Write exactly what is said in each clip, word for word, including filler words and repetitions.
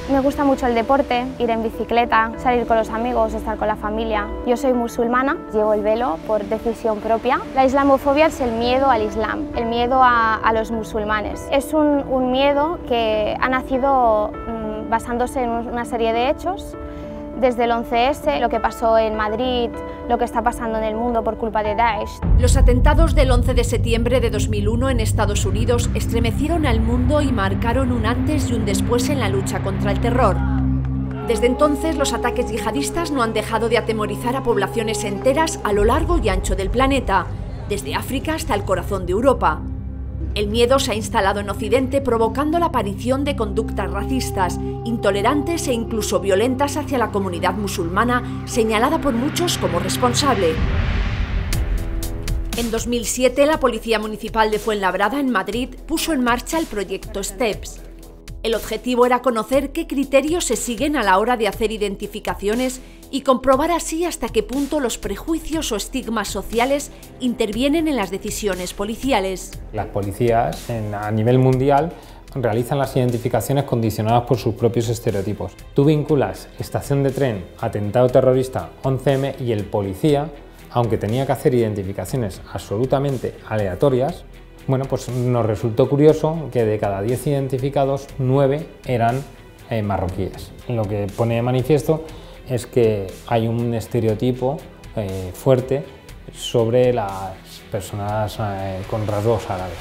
Me gusta mucho el deporte, ir en bicicleta, salir con los amigos, estar con la familia. Yo soy musulmana, llevo el velo por decisión propia. La islamofobia es el miedo al Islam, el miedo a, a los musulmanes. Es un, un miedo que ha nacido mmm, basándose en una serie de hechos, desde el once ese, lo que pasó en Madrid, lo que está pasando en el mundo por culpa de Daesh. Los atentados del once de septiembre de dos mil uno en Estados Unidos estremecieron al mundo y marcaron un antes y un después en la lucha contra el terror. Desde entonces, los ataques yihadistas no han dejado de atemorizar a poblaciones enteras a lo largo y ancho del planeta, desde África hasta el corazón de Europa. El miedo se ha instalado en Occidente, provocando la aparición de conductas racistas, intolerantes e incluso violentas hacia la comunidad musulmana, señalada por muchos como responsable. En dos mil siete, la Policía Municipal de Fuenlabrada, en Madrid, puso en marcha el proyecto STEPS. El objetivo era conocer qué criterios se siguen a la hora de hacer identificaciones y comprobar así hasta qué punto los prejuicios o estigmas sociales intervienen en las decisiones policiales. Las policías en, a nivel mundial realizan las identificaciones condicionadas por sus propios estereotipos. Tú vinculas estación de tren, atentado terrorista, once eme y el policía, aunque tenía que hacer identificaciones absolutamente aleatorias, bueno, pues nos resultó curioso que de cada diez identificados, nueve eran eh, marroquíes. Lo que pone de manifiesto es que hay un estereotipo eh, fuerte sobre las personas eh, con rasgos árabes.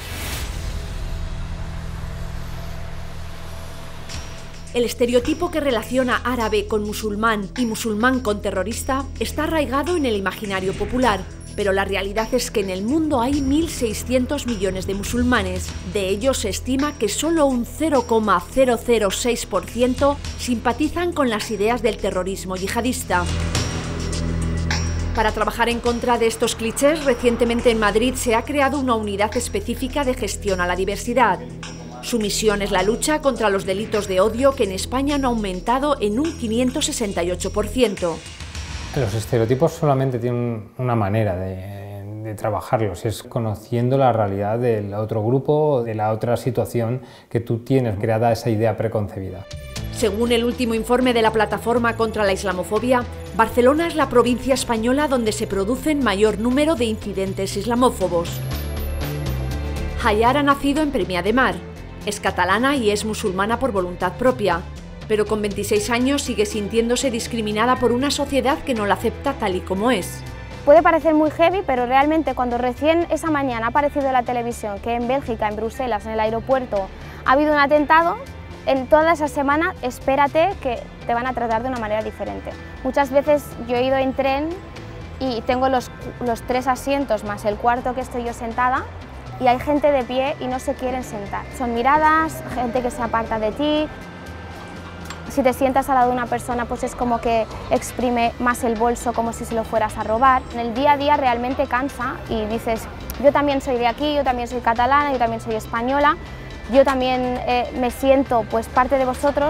El estereotipo que relaciona árabe con musulmán y musulmán con terrorista está arraigado en el imaginario popular, pero la realidad es que en el mundo hay mil seiscientos millones de musulmanes. De ellos se estima que solo un cero coma cero cero seis por ciento simpatizan con las ideas del terrorismo yihadista. Para trabajar en contra de estos clichés, recientemente en Madrid se ha creado una unidad específica de gestión a la diversidad. Su misión es la lucha contra los delitos de odio, que en España han aumentado en un quinientos sesenta y ocho por ciento. Los estereotipos solamente tienen una manera de, de trabajarlos, es conociendo la realidad del otro grupo, de la otra situación que tú tienes creada esa idea preconcebida. Según el último informe de la Plataforma contra la Islamofobia, Barcelona es la provincia española donde se producen mayor número de incidentes islamófobos. Hayar ha nacido en Premià de Mar, es catalana y es musulmana por voluntad propia, pero con veintiséis años sigue sintiéndose discriminada por una sociedad que no la acepta tal y como es. Puede parecer muy heavy, pero realmente cuando recién esa mañana ha aparecido en la televisión que en Bélgica, en Bruselas, en el aeropuerto, ha habido un atentado, en toda esa semana espérate que te van a tratar de una manera diferente. Muchas veces yo he ido en tren y tengo los, los tres asientos más el cuarto que estoy yo sentada, y hay gente de pie y no se quieren sentar. Son miradas, gente que se aparta de ti. Si te sientas al lado de una persona, pues es como que exprime más el bolso, como si se lo fueras a robar. En el día a día realmente cansa y dices, yo también soy de aquí, yo también soy catalana, yo también soy española, yo también eh, me siento pues parte de vosotros.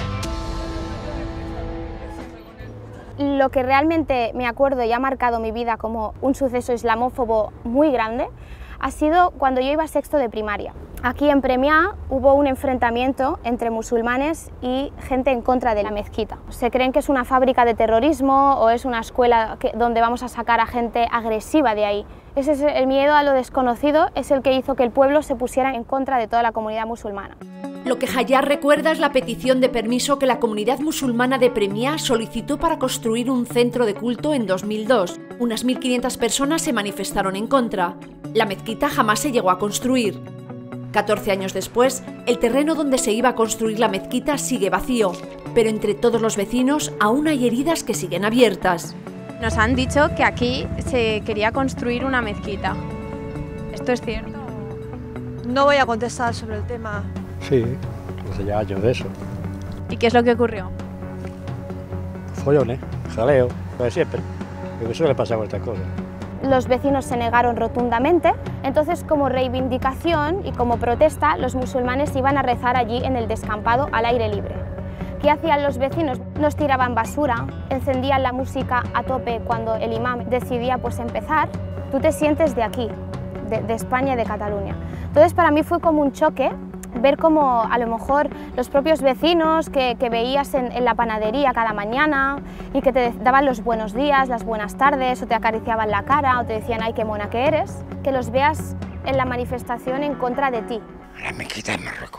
Lo que realmente me acuerdo y ha marcado mi vida como un suceso islamófobo muy grande ha sido cuando yo iba a sexto de primaria. Aquí en Premià hubo un enfrentamiento entre musulmanes y gente en contra de la mezquita. Se creen que es una fábrica de terrorismo o es una escuela que, donde vamos a sacar a gente agresiva de ahí. Ese es el miedo a lo desconocido, es el que hizo que el pueblo se pusiera en contra de toda la comunidad musulmana. Lo que Hayar recuerda es la petición de permiso que la comunidad musulmana de Premià solicitó para construir un centro de culto en dos mil dos. Unas mil quinientas personas se manifestaron en contra. La mezquita jamás se llegó a construir. catorce años después, el terreno donde se iba a construir la mezquita sigue vacío, pero entre todos los vecinos aún hay heridas que siguen abiertas. Nos han dicho que aquí se quería construir una mezquita. ¿Esto es cierto? No voy a contestar sobre el tema. Sí, hace ya años de eso. ¿Y qué es lo que ocurrió? Follones, jaleo, lo de siempre. Lo que suele pasar con estas cosas. Los vecinos se negaron rotundamente, entonces como reivindicación y como protesta los musulmanes iban a rezar allí en el descampado al aire libre. ¿Qué hacían los vecinos? Nos tiraban basura, encendían la música a tope cuando el imam decidía pues empezar. Tú te sientes de aquí, de, de España y de Cataluña. Entonces para mí fue como un choque ver cómo a lo mejor los propios vecinos que, que veías en, en la panadería cada mañana y que te daban los buenos días, las buenas tardes, o te acariciaban la cara o te decían ¡ay, qué mona que eres!, que los veas en la manifestación en contra de ti. La mezquita en Marruecos.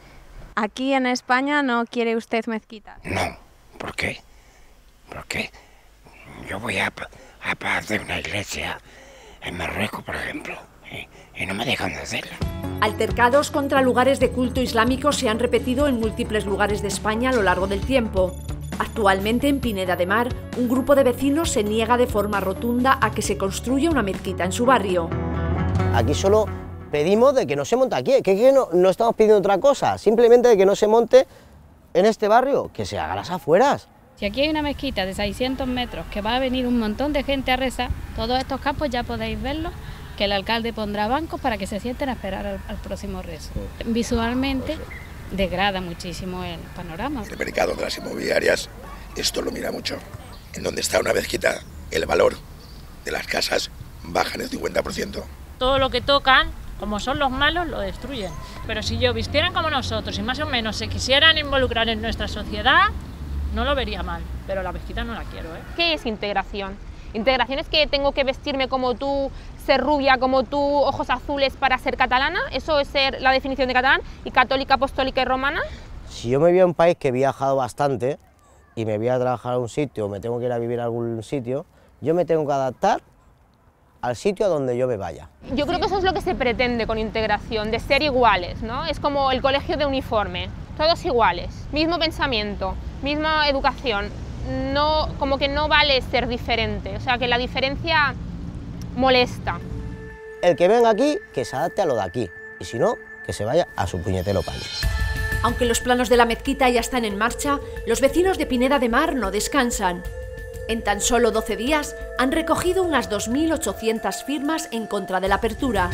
Aquí en España no quiere usted mezquitas. No, ¿por qué? Porque yo voy a, a hacer una iglesia en Marruecos, por ejemplo, y, y no me dejan de hacerlo. Altercados contra lugares de culto islámico se han repetido en múltiples lugares de España a lo largo del tiempo. Actualmente en Pineda de Mar, un grupo de vecinos se niega de forma rotunda a que se construya una mezquita en su barrio. Aquí solo pedimos de que no se monte aquí, que, que no, no estamos pidiendo otra cosa, simplemente de que no se monte en este barrio, que se haga las afueras. Si aquí hay una mezquita de seiscientos metros que va a venir un montón de gente a rezar, todos estos campos ya podéis verlos, que el alcalde pondrá bancos para que se sienten a esperar al, al próximo rezo. Visualmente degrada muchísimo el panorama. El mercado de las inmobiliarias esto lo mira mucho. En donde está una mezquita, el valor de las casas baja en el cincuenta por ciento. Todo lo que tocan, como son los malos, lo destruyen. Pero si ellos vistieran como nosotros y más o menos se quisieran involucrar en nuestra sociedad, no lo vería mal, pero la mezquita no la quiero, ¿eh? ¿Qué es integración? Integración es que tengo que vestirme como tú, ser rubia como tú, ojos azules para ser catalana. ¿Eso es ser la definición de catalán? ¿Y católica, apostólica y romana? Si yo me voy a un país que he viajado bastante y me voy a trabajar a un sitio o me tengo que ir a vivir a algún sitio, yo me tengo que adaptar al sitio a donde yo me vaya. Yo creo que eso es lo que se pretende con integración, de ser iguales, ¿no? Es como el colegio de uniforme, todos iguales, mismo pensamiento, misma educación, no, como que no vale ser diferente, o sea que la diferencia molesta. El que venga aquí, que se adapte a lo de aquí, y si no, que se vaya a su puñetero país. Aunque los planos de la mezquita ya están en marcha, los vecinos de Pineda de Mar no descansan. En tan solo doce días han recogido unas dos mil ochocientas firmas en contra de la apertura.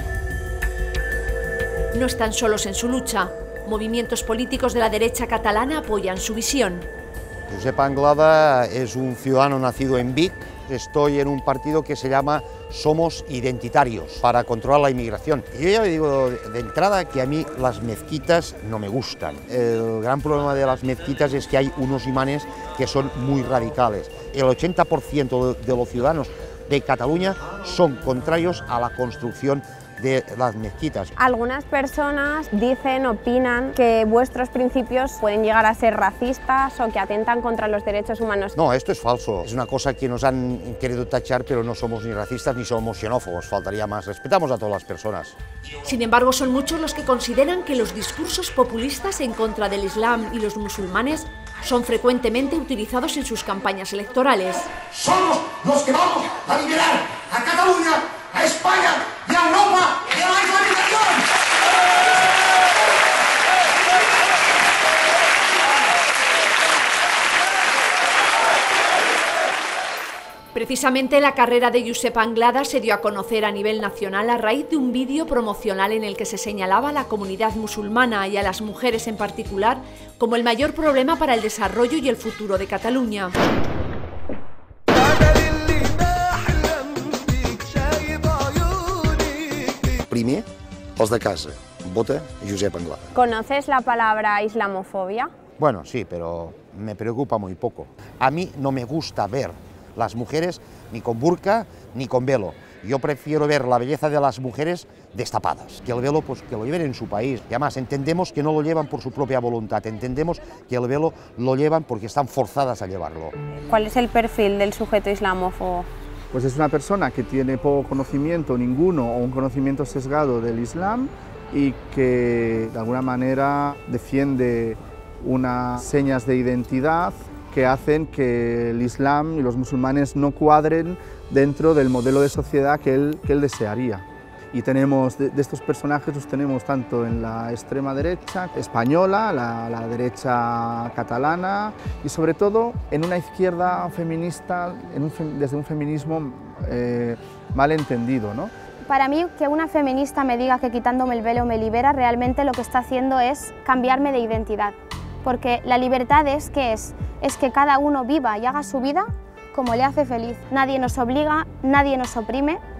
No están solos en su lucha. Movimientos políticos de la derecha catalana apoyan su visión. Josep Anglada es un ciudadano nacido en Vic. Estoy en un partido que se llama Somos Identitarios, para controlar la inmigración. Y yo ya le digo de entrada que a mí las mezquitas no me gustan. El gran problema de las mezquitas es que hay unos imanes que son muy radicales. El ochenta por ciento de los ciudadanos de Cataluña son contrarios a la construcción de las mezquitas. Algunas personas dicen, opinan que vuestros principios pueden llegar a ser racistas o que atentan contra los derechos humanos. No, esto es falso. Es una cosa que nos han querido tachar, pero no somos ni racistas ni somos xenófobos, faltaría más. Respetamos a todas las personas. Sin embargo, son muchos los que consideran que los discursos populistas en contra del Islam y los musulmanes son frecuentemente utilizados en sus campañas electorales. Somos los que vamos a liberar a Cataluña, a España y a Europa de la islamización. Precisamente la carrera de Josep Anglada se dio a conocer a nivel nacional a raíz de un vídeo promocional en el que se señalaba a la comunidad musulmana y a las mujeres en particular como el mayor problema para el desarrollo y el futuro de Cataluña. Primer, els de casa. Vota Josep Anglada. ¿Conoces la palabra islamofobia? Bueno, sí, pero me preocupa muy poco. A mí no me gusta ver las mujeres ni con burka ni con velo. Yo prefiero ver la belleza de las mujeres destapadas. Que el velo, pues que lo lleven en su país. Y además entendemos que no lo llevan por su propia voluntad, entendemos que el velo lo llevan porque están forzadas a llevarlo. ¿Cuál es el perfil del sujeto islamófobo? Pues es una persona que tiene poco conocimiento, ninguno, o un conocimiento sesgado del Islam y que de alguna manera defiende unas señas de identidad que hacen que el Islam y los musulmanes no cuadren dentro del modelo de sociedad que él, que él desearía. Y tenemos, de, de estos personajes los tenemos tanto en la extrema derecha española, la, la derecha catalana y sobre todo en una izquierda feminista, en un, desde un feminismo eh, mal entendido, ¿no? Para mí, que una feminista me diga que quitándome el velo me libera, realmente lo que está haciendo es cambiarme de identidad. Porque la libertad es que es, es que cada uno viva y haga su vida como le hace feliz. Nadie nos obliga, nadie nos oprime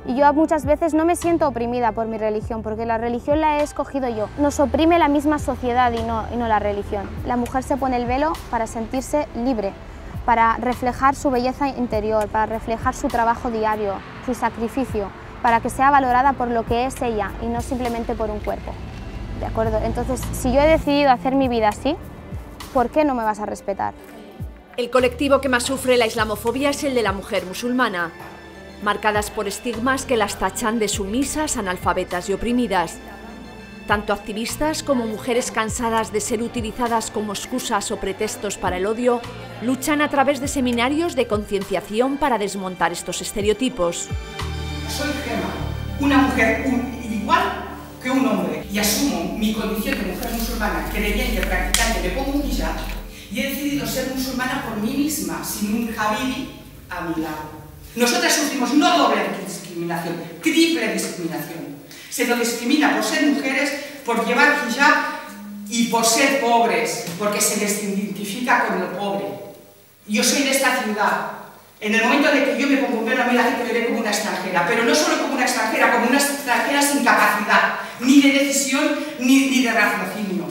Y yo muchas veces no me siento oprimida por mi religión, porque la religión la he escogido yo. Nos oprime la misma sociedad y no, y no la religión. La mujer se pone el velo para sentirse libre, para reflejar su belleza interior, para reflejar su trabajo diario, su sacrificio, para que sea valorada por lo que es ella y no simplemente por un cuerpo. ¿De acuerdo? Entonces, si yo he decidido hacer mi vida así, ¿por qué no me vas a respetar? El colectivo que más sufre la islamofobia es el de la mujer musulmana, marcadas por estigmas que las tachan de sumisas, analfabetas y oprimidas. Tanto activistas como mujeres cansadas de ser utilizadas como excusas o pretextos para el odio, luchan a través de seminarios de concienciación para desmontar estos estereotipos. Soy Gemma, una mujer igual que un hombre, y asumo mi condición de mujer musulmana, creyente, practicante, me pongo un hijab, y he decidido ser musulmana por mí misma, sin un habibi a mi lado. Nosotras sufrimos no doble discriminación, triple discriminación. Se nos discrimina por ser mujeres, por llevar hijab y por ser pobres, porque se les identifica con lo pobre. Yo soy de esta ciudad. En el momento de que yo me pongo un velo, a mí la gente me ve como una extranjera, pero no solo como una extranjera, como una extranjera sin capacidad, ni de decisión, ni, ni de raciocinio.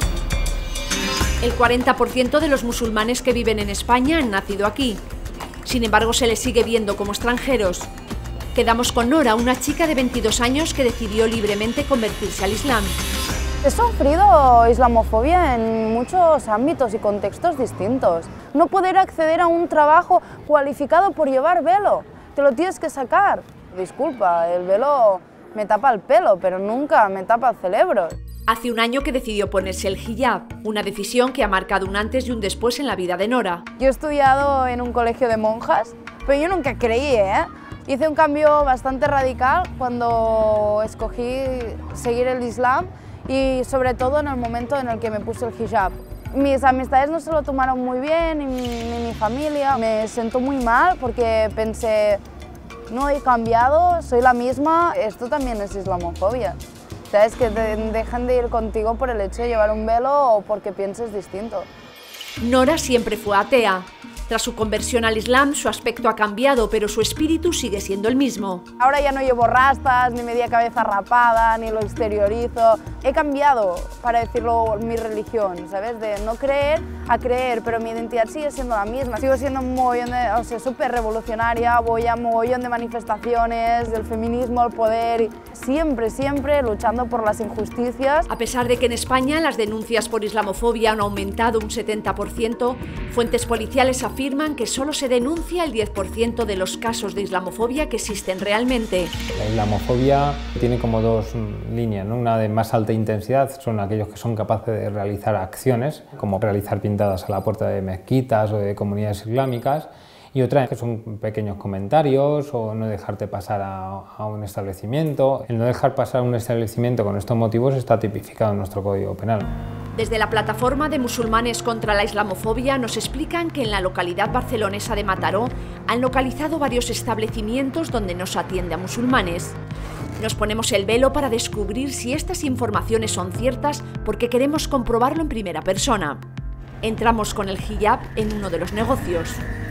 El cuarenta por ciento de los musulmanes que viven en España han nacido aquí. Sin embargo, se les sigue viendo como extranjeros. Quedamos con Nora, una chica de veintidós años que decidió libremente convertirse al Islam. He sufrido islamofobia en muchos ámbitos y contextos distintos. No poder acceder a un trabajo cualificado por llevar velo, te lo tienes que sacar. Disculpa, el velo me tapa el pelo, pero nunca me tapa el cerebro. Hace un año que decidió ponerse el hijab, una decisión que ha marcado un antes y un después en la vida de Nora. Yo he estudiado en un colegio de monjas, pero yo nunca creí, ¿eh? Hice un cambio bastante radical cuando escogí seguir el Islam y sobre todo en el momento en el que me puse el hijab. Mis amistades no se lo tomaron muy bien, ni mi, ni mi familia. Me sentó muy mal porque pensé, no he cambiado, soy la misma, esto también es islamofobia. ¿Sabes? Que te dejan de ir contigo por el hecho de llevar un velo o porque pienses distinto. Nora siempre fue atea. Tras su conversión al Islam, su aspecto ha cambiado, pero su espíritu sigue siendo el mismo. Ahora ya no llevo rastas, ni media cabeza rapada, ni lo exteriorizo. He cambiado, para decirlo, mi religión, ¿sabes? De no creer a creer, pero mi identidad sigue siendo la misma. Sigo siendo un mogollón de, o sea, súper revolucionaria, voy a mogollón de manifestaciones, del feminismo, el poder, y siempre, siempre luchando por las injusticias. A pesar de que en España las denuncias por islamofobia han aumentado un setenta por ciento, fuentes policiales afirman que solo se denuncia el diez por ciento de los casos de islamofobia que existen realmente. La islamofobia tiene como dos líneas, ¿no? Una de más alta intensidad son aquellos que son capaces de realizar acciones, como realizar pintadas a la puerta de mezquitas o de comunidades islámicas, y otra que son pequeños comentarios o no dejarte pasar a, a un establecimiento. El no dejar pasar a un establecimiento con estos motivos está tipificado en nuestro Código Penal. Desde la plataforma de musulmanes contra la islamofobia nos explican que en la localidad barcelonesa de Mataró han localizado varios establecimientos donde no se atiende a musulmanes. Nos ponemos el velo para descubrir si estas informaciones son ciertas porque queremos comprobarlo en primera persona. Entramos con el hijab en uno de los negocios.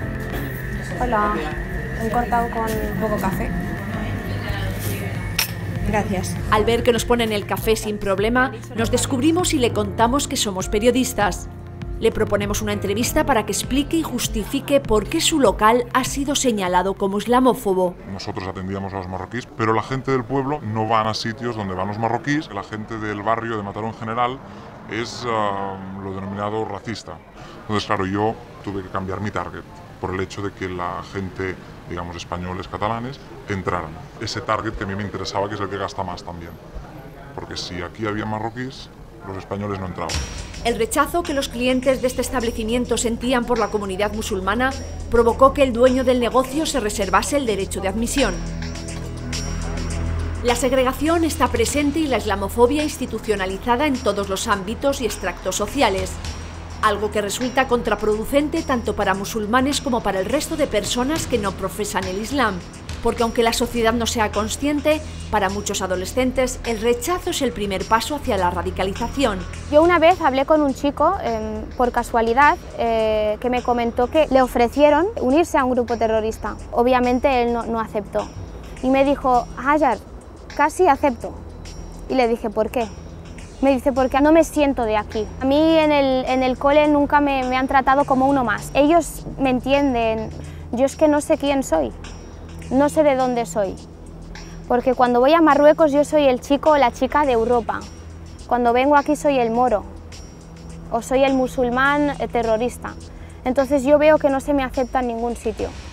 Hola, un cortado con poco café. Gracias. Al ver que nos ponen el café sin problema, nos descubrimos y le contamos que somos periodistas. Le proponemos una entrevista para que explique y justifique por qué su local ha sido señalado como islamófobo. Nosotros atendíamos a los marroquíes, pero la gente del pueblo no van a sitios donde van los marroquíes. La gente del barrio de Mataró en general es uh, lo denominado racista. Entonces, claro, yo tuve que cambiar mi target por el hecho de que la gente, digamos, españoles, catalanes, entraran. Ese target que a mí me interesaba, que es el que gasta más también. Porque si aquí había marroquíes, los españoles no entraban. El rechazo que los clientes de este establecimiento sentían por la comunidad musulmana provocó que el dueño del negocio se reservase el derecho de admisión. La segregación está presente y la islamofobia institucionalizada en todos los ámbitos y extractos sociales. Algo que resulta contraproducente tanto para musulmanes como para el resto de personas que no profesan el Islam, porque aunque la sociedad no sea consciente, para muchos adolescentes el rechazo es el primer paso hacia la radicalización. Yo una vez hablé con un chico, eh, por casualidad, eh, que me comentó que le ofrecieron unirse a un grupo terrorista. Obviamente él no, no aceptó. Y me dijo, Hajar, casi acepto. Y le dije, ¿por qué? Me dice, porque no me siento de aquí. A mí en el, en el cole nunca me, me han tratado como uno más. Ellos me entienden, yo es que no sé quién soy, no sé de dónde soy. Porque cuando voy a Marruecos yo soy el chico o la chica de Europa. Cuando vengo aquí soy el moro o soy el musulmán terrorista. Entonces yo veo que no se me acepta en ningún sitio.